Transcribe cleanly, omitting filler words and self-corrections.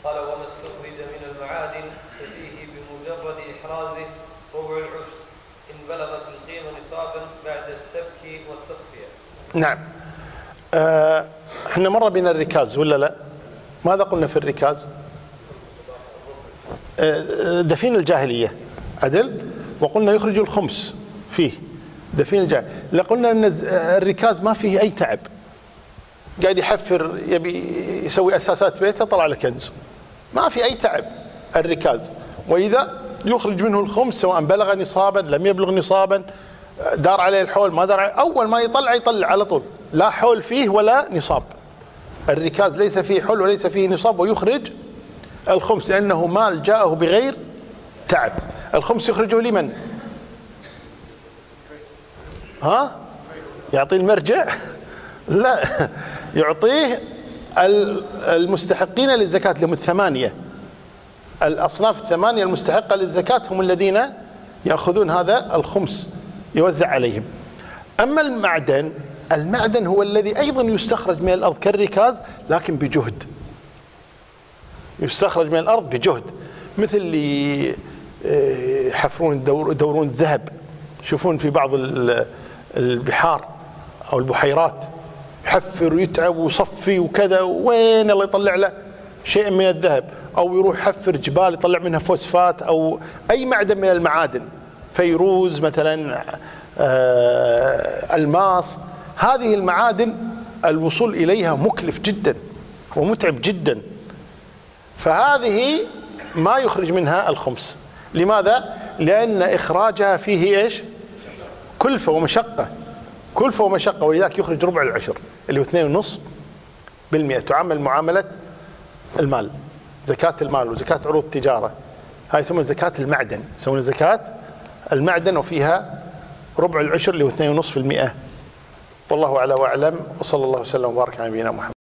قال: وما استخرج من المعادن ففيه بمجرد إحرازه ربع العشر إن بلغت القيمة نصابا بعد السبك والتصفية. نعم. احنا مر بنا الركاز ولا لا؟ ماذا قلنا في الركاز؟ دفين الجاهلية عدل، وقلنا يخرج الخمس فيه دفين الجاهلية. لا قلنا ان الركاز ما فيه اي تعب، قاعد يحفر يبي يسوي اساسات بيته طلع له كنز، ما في اي تعب الركاز. واذا يخرج منه الخمس سواء بلغ نصابا لم يبلغ نصابا، دار عليه الحول ما دار عليه، اول ما يطلع على طول، لا حول فيه ولا نصاب. الركاز ليس فيه حول وليس فيه نصاب، ويخرج الخمس لأنه مال جاءه بغير تعب. الخمس يخرجه لمن؟ ها؟ يعطيه المرجع؟ لا، يعطيه المستحقين للزكاة اللي هم الثمانية، الأصناف الثمانية المستحقة للزكاة هم الذين يأخذون هذا الخمس يوزع عليهم. أما المعدن هو الذي أيضا يستخرج من الأرض كالركاز لكن بجهد، يستخرج من الأرض بجهد، مثل اللي يحفرون يدورون الذهب، يشوفون في بعض البحار أو البحيرات يحفر ويتعب ويصفي وكذا، وين الله يطلع له شيء من الذهب، أو يروح يحفر جبال يطلع منها فوسفات أو أي معدن من المعادن، فيروز مثلا، الماس. هذه المعادن الوصول إليها مكلف جدا ومتعب جدا، فهذه ما يخرج منها الخمس. لماذا؟ لأن إخراجها فيه إيش؟ كلفة ومشقة، كلفة ومشقة، ولذلك يخرج ربع العشر اللي هو 2.5%. تعامل معاملة المال، زكاة المال وزكاة عروض التجارة، هاي يسمونها زكاة المعدن، يسمونها زكاة المعدن، وفيها ربع العشر اللي هو 2.5%. والله أعلى وأعلم، وصلى الله وسلم وبارك على نبينا محمد.